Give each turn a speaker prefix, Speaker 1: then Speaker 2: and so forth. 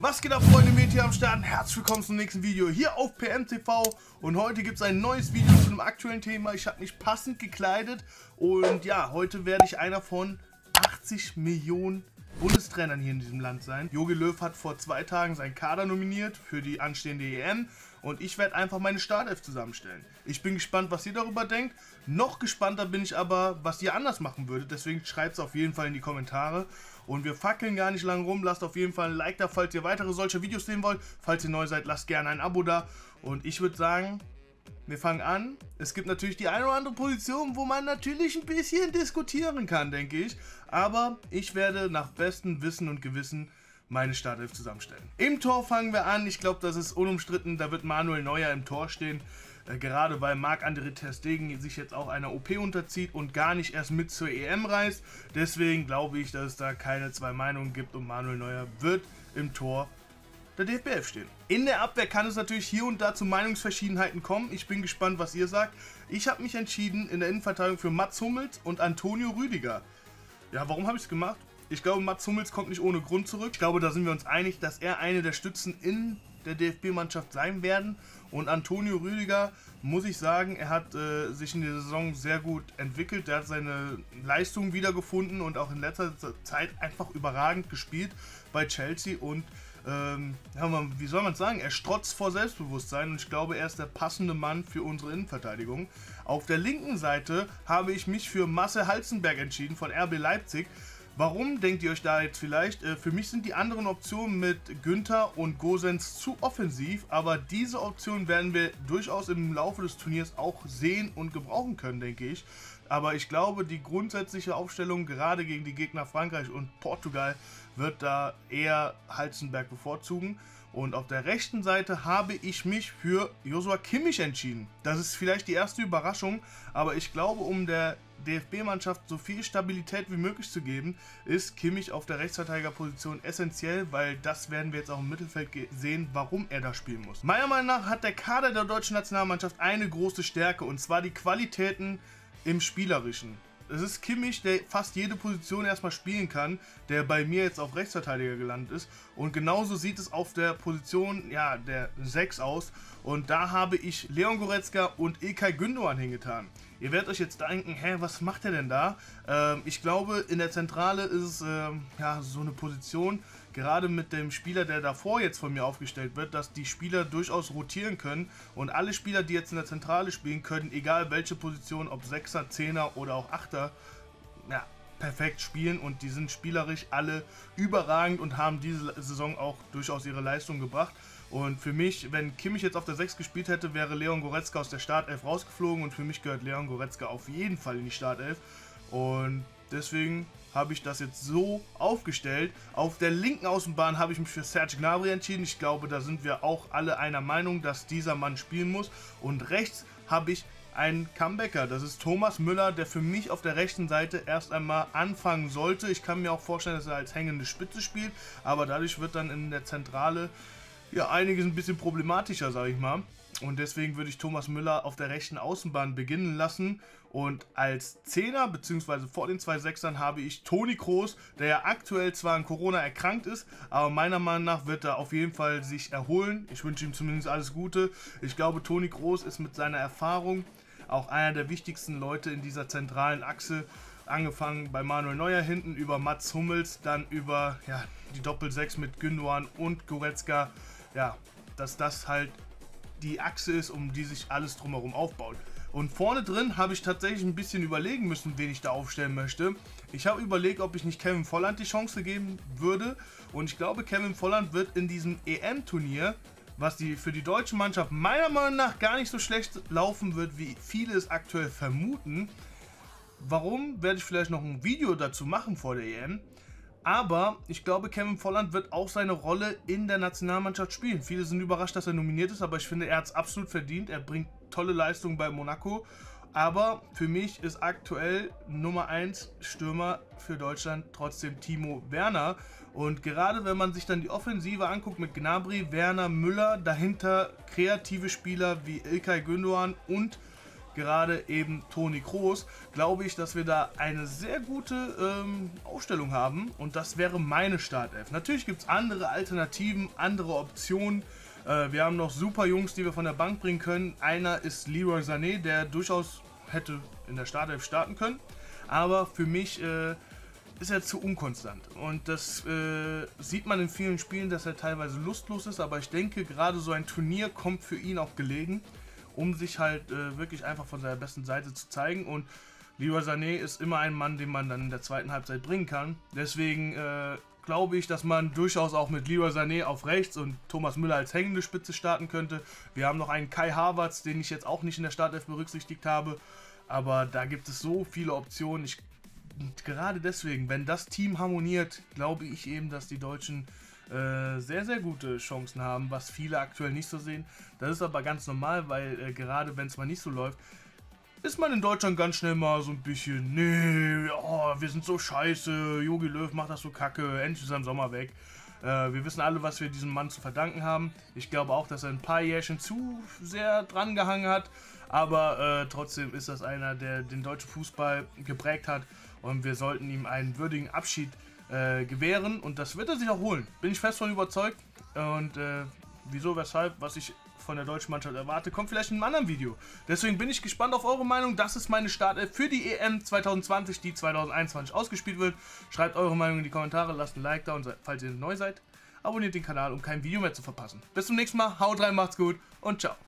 Speaker 1: Was geht ab, Freunde? Meti am Start. Herzlich willkommen zum nächsten Video hier auf PMTV. Und heute gibt es ein neues Video zu einem aktuellen Thema. Ich habe mich passend gekleidet. Und ja, heute werde ich einer von 80 Millionen Bundestrainern hier in diesem Land sein. Jogi Löw hat vor 2 Tagen seinen Kader nominiert für die anstehende EM. Und ich werde einfach meine Startelf zusammenstellen. Ich bin gespannt, was ihr darüber denkt. Noch gespannter bin ich aber, was ihr anders machen würdet. Deswegen schreibt es auf jeden Fall in die Kommentare. Und wir fackeln gar nicht lange rum. Lasst auf jeden Fall ein Like da, falls ihr weitere solche Videos sehen wollt. Falls ihr neu seid, lasst gerne ein Abo da. Und ich würde sagen, wir fangen an. Es gibt natürlich die eine oder andere Position, wo man natürlich ein bisschen diskutieren kann, denke ich. Aber ich werde nach bestem Wissen und Gewissen meine Startelf zusammenstellen. Im Tor fangen wir an. Ich glaube, das ist unumstritten. Da wird Manuel Neuer im Tor stehen. Gerade weil Marc-André ter Stegen sich jetzt auch einer OP unterzieht und gar nicht erst mit zur EM reist. Deswegen glaube ich, dass es da keine zwei Meinungen gibt und Manuel Neuer wird im Tor der DFB-Elf stehen. In der Abwehr kann es natürlich hier und da zu Meinungsverschiedenheiten kommen. Ich bin gespannt, was ihr sagt. Ich habe mich entschieden in der Innenverteidigung für Mats Hummels und Antonio Rüdiger. Ja, warum habe ich es gemacht? Ich glaube, Mats Hummels kommt nicht ohne Grund zurück. Ich glaube, da sind wir uns einig, dass er eine der Stützen in der DFB-Mannschaft sein werden. Und Antonio Rüdiger, muss ich sagen, er hat sich in der Saison sehr gut entwickelt. Er hat seine Leistung wiedergefunden und auch in letzter Zeit einfach überragend gespielt bei Chelsea. Und ja, wie soll man sagen, er strotzt vor Selbstbewusstsein und ich glaube, er ist der passende Mann für unsere Innenverteidigung. Auf der linken Seite habe ich mich für Marcel Halzenberg entschieden von RB Leipzig. Warum, denkt ihr euch da jetzt vielleicht? Für mich sind die anderen Optionen mit Günther und Gosens zu offensiv, aber diese Optionen werden wir durchaus im Laufe des Turniers auch sehen und gebrauchen können, denke ich. Aber ich glaube, die grundsätzliche Aufstellung, gerade gegen die Gegner Frankreich und Portugal, wird da eher Halzenberg bevorzugen. Und auf der rechten Seite habe ich mich für Joshua Kimmich entschieden. Das ist vielleicht die erste Überraschung, aber ich glaube, um der DFB-Mannschaft so viel Stabilität wie möglich zu geben, ist Kimmich auf der Rechtsverteidigerposition essentiell, weil das werden wir jetzt auch im Mittelfeld sehen, warum er da spielen muss. Meiner Meinung nach hat der Kader der deutschen Nationalmannschaft eine große Stärke, und zwar die Qualitäten im Spielerischen. Es ist Kimmich, der fast jede Position erstmal spielen kann, der bei mir jetzt auf Rechtsverteidiger gelandet ist. Und genauso sieht es auf der Position, ja, der 6 aus. Und da habe ich Leon Goretzka und İlkay Gündoğan hingetan. Ihr werdet euch jetzt denken, hä, was macht er denn da? Ich glaube, in der Zentrale ist es ja, so eine Position, gerade mit dem Spieler, der davor jetzt von mir aufgestellt wird, dass die Spieler durchaus rotieren können. Und alle Spieler, die jetzt in der Zentrale spielen, können, egal welche Position, ob 6er, 10er oder auch 8er, ja, perfekt spielen. Und die sind spielerisch alle überragend und haben diese Saison auch durchaus ihre Leistung gebracht. Und für mich, wenn Kimmich jetzt auf der 6 gespielt hätte, wäre Leon Goretzka aus der Startelf rausgeflogen. Und für mich gehört Leon Goretzka auf jeden Fall in die Startelf. Und deswegen habe ich das jetzt so aufgestellt. Auf der linken Außenbahn habe ich mich für Serge Gnabry entschieden. Ich glaube, da sind wir auch alle einer Meinung, dass dieser Mann spielen muss. Und rechts habe ich einen Comebacker. Das ist Thomas Müller, der für mich auf der rechten Seite erst einmal anfangen sollte. Ich kann mir auch vorstellen, dass er als hängende Spitze spielt. Aber dadurch wird dann in der Zentrale ja einiges ein bisschen problematischer, sage ich mal. Und deswegen würde ich Thomas Müller auf der rechten Außenbahn beginnen lassen. Und als Zehner, beziehungsweise vor den 2 Sechsern, habe ich Toni Kroos, der ja aktuell zwar an Corona erkrankt ist, aber meiner Meinung nach wird er auf jeden Fall sich erholen. Ich wünsche ihm zumindest alles Gute. Ich glaube, Toni Kroos ist mit seiner Erfahrung auch einer der wichtigsten Leute in dieser zentralen Achse. Angefangen bei Manuel Neuer hinten, über Mats Hummels, dann über ja, die Doppel-6 mit Gündoğan und Goretzka. Ja, dass das halt die Achse ist, um die sich alles drumherum aufbaut. Und vorne drin habe ich tatsächlich ein bisschen überlegen müssen, wen ich da aufstellen möchte. Ich habe überlegt, ob ich nicht Kevin Volland die Chance geben würde. Und ich glaube, Kevin Volland wird in diesem EM-Turnier, was für die deutsche Mannschaft meiner Meinung nach gar nicht so schlecht laufen wird, wie viele es aktuell vermuten. Warum, werde ich vielleicht noch ein Video dazu machen vor der EM. Aber ich glaube, Kevin Volland wird auch seine Rolle in der Nationalmannschaft spielen. Viele sind überrascht, dass er nominiert ist, aber ich finde, er hat es absolut verdient. Er bringt tolle Leistungen bei Monaco. Aber für mich ist aktuell Nummer 1 Stürmer für Deutschland trotzdem Timo Werner. Und gerade wenn man sich dann die Offensive anguckt mit Gnabry, Werner, Müller, dahinter kreative Spieler wie İlkay Gündoğan und gerade eben Toni Kroos, glaube ich, dass wir da eine sehr gute Aufstellung haben und das wäre meine Startelf. Natürlich gibt es andere Alternativen, andere Optionen. Wir haben noch super Jungs, die wir von der Bank bringen können. Einer ist Leroy Sané, der durchaus hätte in der Startelf starten können, aber für mich ist er zu unkonstant und das sieht man in vielen Spielen, dass er teilweise lustlos ist, aber ich denke, gerade so ein Turnier kommt für ihn auch gelegen, um sich halt wirklich einfach von seiner besten Seite zu zeigen und Leroy Sané ist immer ein Mann, den man dann in der zweiten Halbzeit bringen kann. Deswegen glaube ich, dass man durchaus auch mit Leroy Sané auf rechts und Thomas Müller als hängende Spitze starten könnte. Wir haben noch einen Kai Havertz, den ich jetzt auch nicht in der Startelf berücksichtigt habe, aber da gibt es so viele Optionen. Und gerade deswegen, wenn das Team harmoniert, glaube ich eben, dass die Deutschen sehr, sehr gute Chancen haben, was viele aktuell nicht so sehen. Das ist aber ganz normal, weil gerade wenn es mal nicht so läuft, ist man in Deutschland ganz schnell mal so ein bisschen, nee, oh, wir sind so scheiße, Jogi Löw macht das so kacke, endlich ist er im Sommer weg. Wir wissen alle, was wir diesem Mann zu verdanken haben. Ich glaube auch, dass er ein paar Jährchen zu sehr dran gehangen hat, aber trotzdem ist das einer, der den deutschen Fußball geprägt hat und wir sollten ihm einen würdigen Abschied gewähren und das wird er sich auch holen. Bin ich fest von überzeugt und wieso, weshalb, was ich von der deutschen Mannschaft erwarte, kommt vielleicht in einem anderen Video. Deswegen bin ich gespannt auf eure Meinung. Das ist meine Startelf für die EM 2020, die 2021 ausgespielt wird. Schreibt eure Meinung in die Kommentare, lasst ein Like da und falls ihr neu seid, abonniert den Kanal, um kein Video mehr zu verpassen. Bis zum nächsten Mal, haut rein, macht's gut und ciao.